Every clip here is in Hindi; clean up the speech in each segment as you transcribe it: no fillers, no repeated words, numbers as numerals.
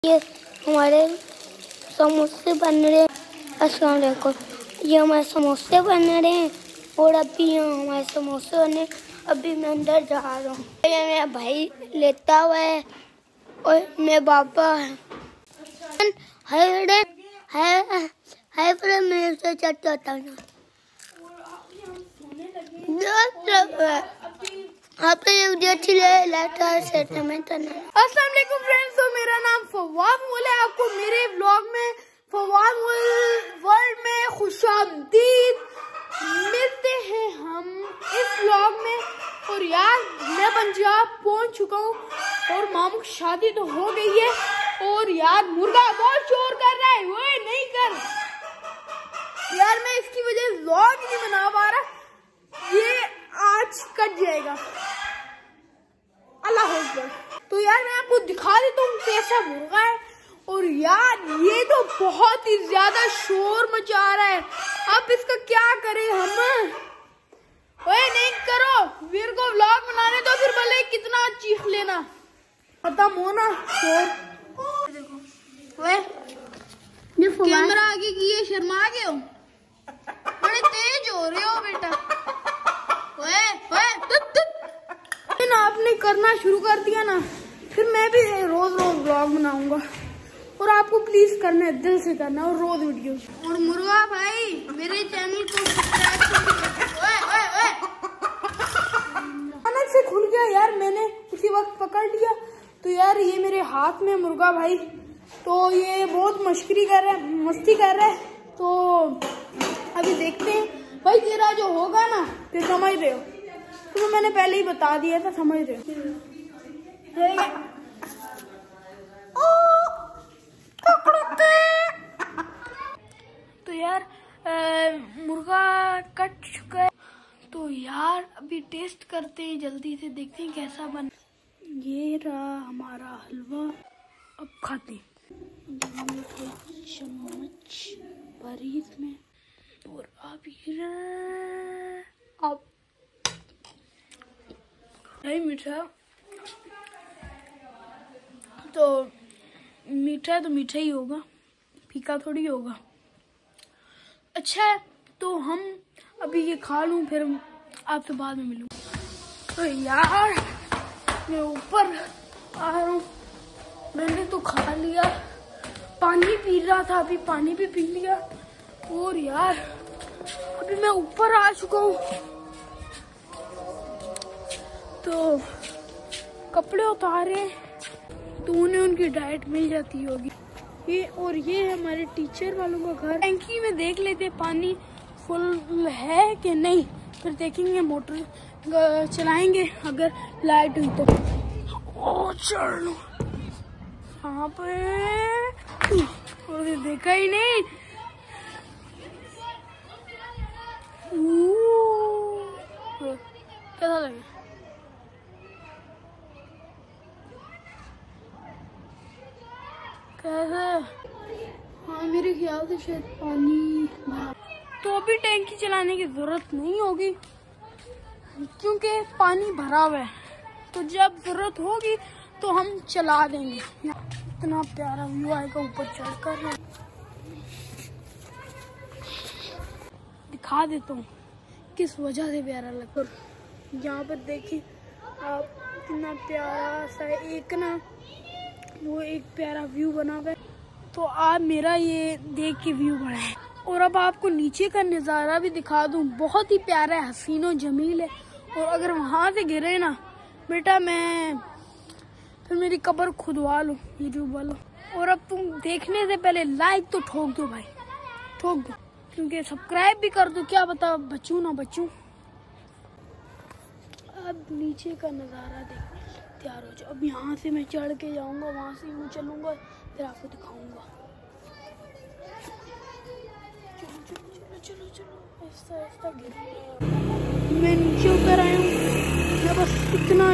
ये हमारे समोसे बन रहे हैं। अस्सलाम वालेकुम। ये हमारे समोसे बन रहे हैं और अभी हमारे समोसे बने। अभी मैं अंदर जा रहा हूँ। ये मेरा भाई लेता हुआ है और मेरे पापा है पर मेरे से चलता था ना। आपने अच्छी अस्सलाम वालेकुम फ्रेंड्स, तो मेरा नाम फवाद मोल है। आपको मेरे व्लॉग में फवाद मोल वर्ल्ड में खुशामदीद। मिलते हैं हम इस व्लॉग में। और यार मैं पंजाब पहुंच चुका हूँ और मामू की शादी तो हो गई है। और यार मुर्गा बहुत शोर कर रहा है, वो नहीं कर यार, मैं इसकी वजह से व्लॉग नहीं बना पा रहा। ये आज कट जाएगा। अल्लाह अकबर। तो यार मैं आपको दिखा देता हूँ कैसा मुर्गा है। और यार ये तो बहुत ही ज्यादा शोर मचा रहा है। अब इसका क्या करें हम? ओए नहीं करो, वीर को व्लॉग बनाने तो फिर भले कितना चीख लेना, खत्म होना शोर। देखो ओए कैमरा आगे किए शर्मा गए हो, बड़े तेज हो रहे हो बेटा। ओए आपने करना शुरू कर दिया ना, फिर मैं भी रोज रोज व्लॉग बनाऊंगा। और आपको प्लीज करना है, दिल से करना और रोज वीडियो। और मुर्गा भाई मेरे चैनल को सब्सक्राइब अचानक से खुल गया यार, मैंने उसी वक्त पकड़ लिया। तो यार ये मेरे हाथ में मुर्गा भाई, तो ये बहुत मस्ती कर रहा है। तो अभी देखते हैं भाई, तेरा जो होगा ना, तो समझ रहे हो, तो मैंने पहले ही बता दिया था, समझ रहे हो। तो यार मुर्गा कट चुका है। तो यार अभी टेस्ट करते हैं, जल्दी से देखते हैं कैसा बन। ये रहा हमारा हलवा, अब खाते हैं। चम्मच भरी इसमें और अभी अब नहीं मीठा, तो मीठा ही होगा, फीका थोड़ी होगा। अच्छा है, तो हम अभी ये खा लूं, फिर आपसे बाद में मिलूं। तो यार मैं ऊपर आ रहा हूँ, मैंने तो खा लिया, पानी पी रहा था, अभी पानी भी पी लिया। और यार अभी मैं ऊपर आ चुका हूँ, तो कपड़े उतारे तो उन्हें उनकी डाइट मिल जाती होगी। ये है हमारे टीचर वालों का घर। टैंकी में देख लेते पानी फुल है कि नहीं, फिर देखेंगे, मोटर चलाएंगे अगर लाइट हुई तो। ओ चढ़ लो यहाँ पे, और देखा ही नहीं। कैसा लगे? कैसे? हाँ मेरे ख्याल से शायद पानी भरा, तो अभी टैंकी चलाने की जरूरत नहीं होगी क्योंकि पानी भरा हुआ है। तो जब जरूरत होगी तो हम चला देंगे। इतना प्यारा व्यू आएगा ऊपर चढ़कर, दिखा देता हूँ किस वजह से प्यारा लगता है। यहाँ पर देखिए आप, इतना प्यारा सा एक ना, वो एक प्यारा व्यू बना हुआ है। तो आप मेरा ये देख के व्यू बढ़ाएं। और अब आपको नीचे का नज़ारा भी दिखा दूं, बहुत ही प्यारा है, हसीनो जमील है। और अगर वहाँ से गिरे ना बेटा, मैं फिर मेरी कब्र खुदवा लो यूट्यूब वालों। और अब तुम देखने से पहले लाइक तो ठोक दो भाई, ठोक दो, क्योंकि सब्सक्राइब भी कर दो, क्या पता बचूं ना बचूं। अब नीचे का नज़ारा देखने तैयार हो जाओ। अब यहाँ से मैं चढ़ के जाऊँगा, वहाँ से यूँ चलूँगा, फिर आपको दिखाऊँगा। चलो ऐसा गिर। मैं नीचे उतर आया हूँ, मैं बस इतना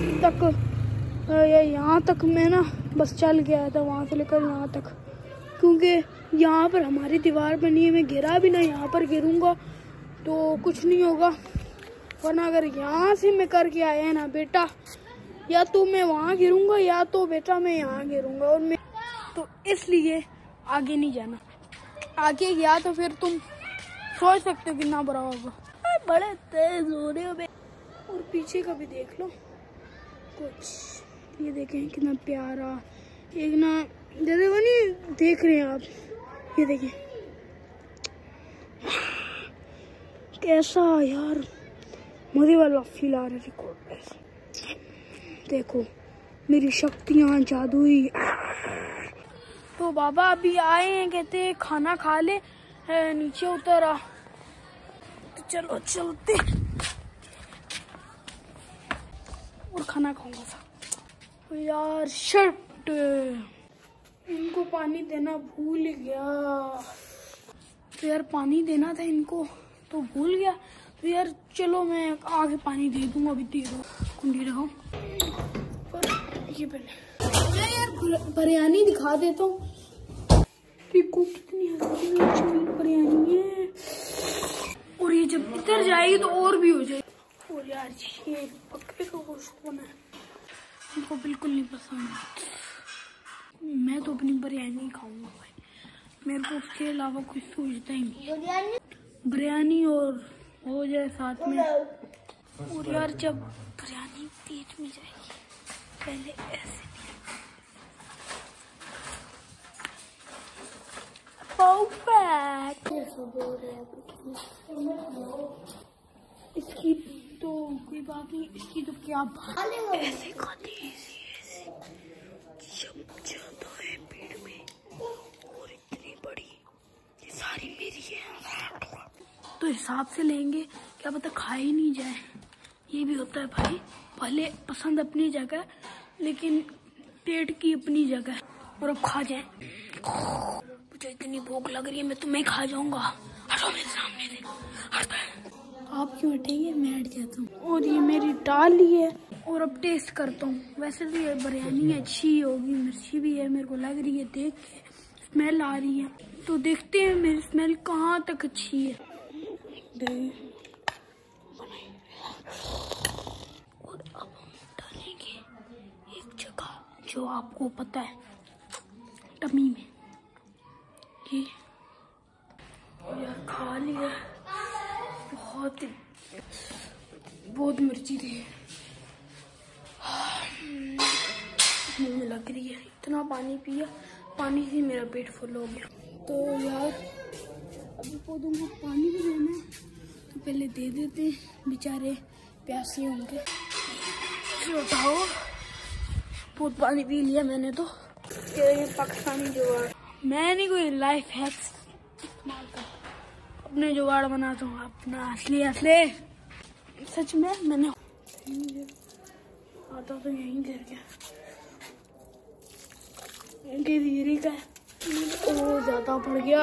यहाँ तक मैं ना बस चल गया था, वहाँ से लेकर यहाँ तक, क्योंकि यहाँ पर हमारी दीवार बनी है। मैं गिरा भी ना, यहाँ पर गिरूँगा तो कुछ नहीं होगा, वरना अगर यहाँ से मैं करके आया है ना बेटा, या तो मैं वहाँ गिरूंगा या तो बेटा मैं यहाँ गिरूंगा। और मैं इसलिए आगे नहीं जाना। आगे गया तो फिर तुम सोच सकते हो कितना बुरा होगा। बड़े तेज हो रहे हो। और पीछे का भी देख लो कुछ, ये देखें कितना प्यारा। एक ना जैसे वो नहीं देख रहे हैं आप, ये देखिए कैसा यार मजे वाला फील आ रहा है। देखो मेरी शक्तियाँ जादुई। तो बाबा अभी आए हैं, कहते खाना खा ले, नीचे उतर आ। तो चलो चलते और खाना खाऊंगा सब। यार शर्ट, इनको पानी देना भूल गया। तो यार पानी देना था इनको तो भूल गया। तो यार चलो मैं आगे पानी दे दूंगा। अभी दे दो, कुंडी रखो। ये पहले यार बिरयानी दिखा देता हूँ। देखो कितनी अच्छी बिरयानी है। और ये जब इधर जाएगी तो और भी हो जाएगी। और यार ये बकरे का गोश्त बना है, इनको बिल्कुल नहीं पसंद। मैं तो अपनी बिरयानी खाऊंगा भाई, मेरे को उसके अलावा कुछ सोचता ही नहीं। बिरयानी और हो जाए साथ में। और यार जब बिरयानी पेट में जाएगी पहले ऐसे इसकी तो कोई बात नहीं, इसकी तो क्या बात। ऐसे खाते ऐसे जब जाता है पेट में और इतनी बड़ी, ये सारी मेरी है। तो हिसाब से लेंगे, क्या पता खा ही नहीं जाए। ये भी होता है भाई, पहले पसंद अपनी जगह लेकिन पेट की अपनी जगह। और अब खा जाए। मुझे इतनी भूख लग रही है, मैं तुम्हें खा जाऊंगा। हटो मेरे सामने से, हटो। आप क्यों हटेंगे, मैं हट जाता हूँ। और ये मेरी डाली है। और अब टेस्ट करता हूँ। वैसे तो ये बिरयानी अच्छी होगी, मिर्ची भी है, मेरे को लग रही है, देख के स्मेल आ रही है। तो देखते हैं मेरी स्मेल कहाँ तक अच्छी है। और अब हम डालेंगे एक जगह जो आपको पता है, टमी में। ये यार खा लिया, बहुत मिर्ची थी, मुंह में लग रही है। इतना पानी पिया, पानी से मेरा पेट फुल हो गया। तो यार अभी पौधों को पानी भी देना है, तो पहले दे देते हैं, बेचारे प्यासे होंगे। उठाओ, बहुत पानी पी लिया मैंने तो। ये पाकिस्तानी जुगाड़, मैं नहीं कोई लाइफ हैक्स इस्तेमाल कर, अपने जुगाड़ बनाता हूँ अपना असली। सच में मैंने आता तो यहीं गिर गया, धीरे का ओ ज्यादा बढ़ गया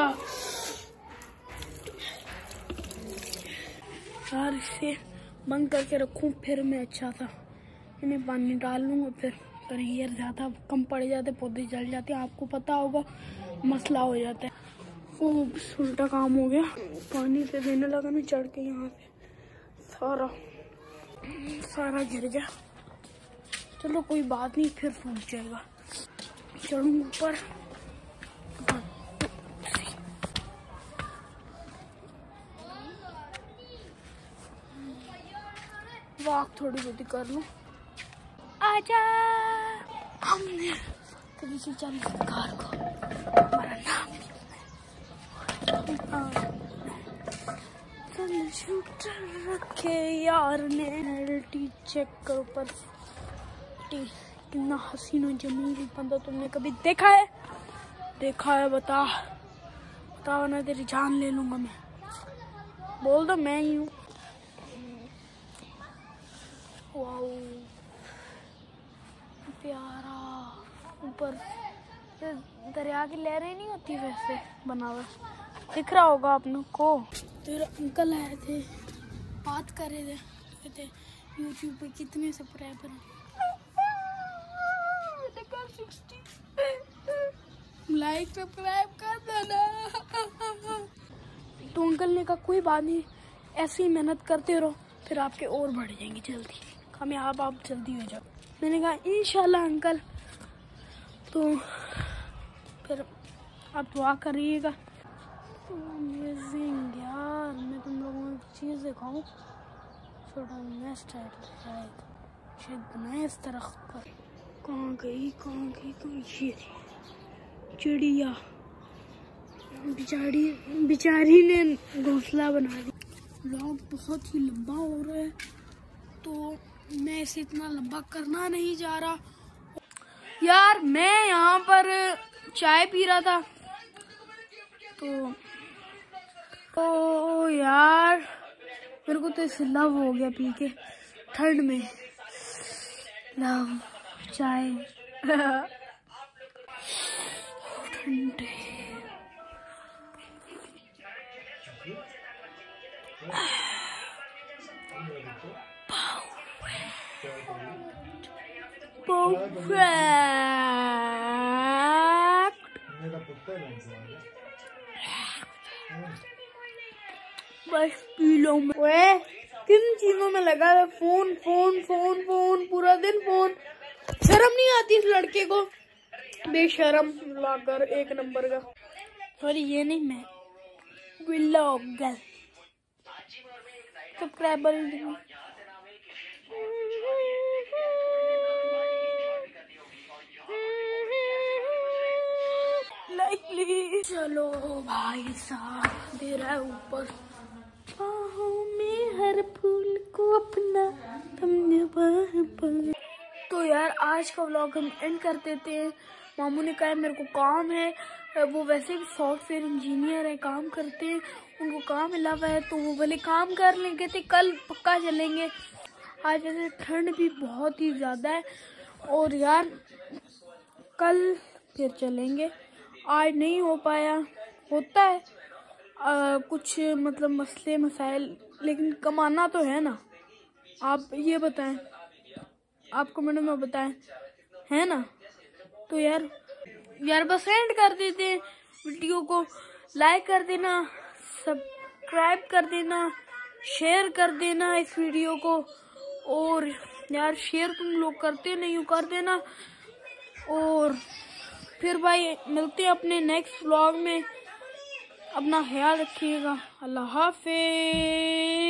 यार। इसे बंद करके रखूं फिर मैं अच्छा था। इन्हें पानी डाल लूंगा, फिर कहीं यार ज्यादा कम पड़ जाते, पौधे जल जाते हैं, आपको पता होगा मसला हो जाता है। वो उल्टा काम हो गया, पानी से देने लगा ना चढ़ के, यहाँ से सारा गिर गया। चलो कोई बात नहीं, फिर सूख जाएगा। चढ़ूँ ऊपर, वॉक थोड़ी बहुत कर लूं। आजा हमने कभी से चल कार को, हमारा नाम शूटर रखे यार ने। एलटी चेक करो पर कितना हसीन और जमील बंदा तुमने कभी देखा है? देखा है बताओ ना, तेरी जान ले लूंगा मैं। बोल दो मैं ही हूँ। वाओ प्यारा। ऊपर दरिया की लहरें नहीं होती वैसे बनावट, दिख रहा होगा आप लोग को। तेरे अंकल आए थे, बात कर रहे थे, कहते यूट्यूब पे कितने सब्सक्राइबर हैं। लाइक सब्सक्राइब कर देना। तो अंकल ने कहा कोई बात नहीं, ऐसी मेहनत करते रहो, फिर आपके और बढ़ जाएंगे जल्दी, कामयाब आप जल्दी हो जाओ। मैंने कहा इंशाल्लाह अंकल। तो फिर आप दुआ करिएगा। अमेजिंग यार, मैं तुम लोगों को एक चीज़ दिखाऊं। छोटा नेस्ट है शायद बनाए इस दरख्त पर। कहाँ गई ये चिड़िया, बेचारी ने घोंसला बना दिया। व्लॉग बहुत ही लंबा हो रहा है तो मैं इसे इतना लंबा करना नहीं जा रहा। यार मैं यहाँ पर चाय पी रहा था तो यार मेरे को तो इससे लव हो गया पी के, ठंड में लव चाय ठंडे। बस पी लो। मैं किन चीजों में लगा है? फोन फोन फोन फोन, पूरा दिन फोन। शर्म नहीं आती इस लड़के को? बेशरम ब्लॉगर एक नंबर का। सॉरी ये नहीं, मैं ब्लॉगर सब्सक्राइबर लाइकली। चलो भाई साहब दे रहा है ऊपर। में हर फूल को अपना तुमने पर। तो यार आज का व्लॉग हम एंड कर देते हैं। मामू ने कहा मेरे को काम है, वो वैसे भी सॉफ्टवेयर इंजीनियर है, काम करते हैं, उनको काम मिला हुआ है तो वो बोले काम कर लेंगे थे, कल पक्का चलेंगे। आज वैसे ठंड भी बहुत ही ज़्यादा है और यार कल फिर चलेंगे। आज नहीं हो पाया, होता है कुछ मतलब मसले मसाइल, लेकिन कमाना तो है ना। आप ये बताएं, आप कमेंट में बताएं, है ना। तो यार बस एंड कर देते हैं वीडियो को। लाइक कर देना, सब्सक्राइब कर देना, शेयर कर देना इस वीडियो को। और यार शेयर तुम लोग करते नहीं हो, कर देना। और फिर भाई मिलते हैं अपने नेक्स्ट व्लॉग में। अपना ख्याल रखिएगा। अल्लाह हाफिज़।